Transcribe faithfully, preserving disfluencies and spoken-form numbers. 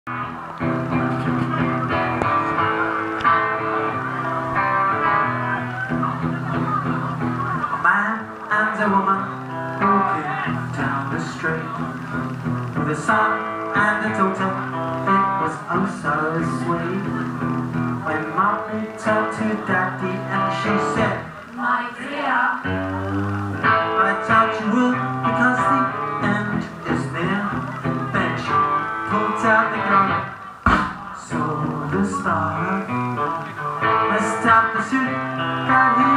A woman walking down the street with a son and a daughter. It was oh so sweet when Mummy turned to Daddy and she said, "My dear, I told you would because the end is near." Then she pulled out the gun, saw the star, messed up the suit that he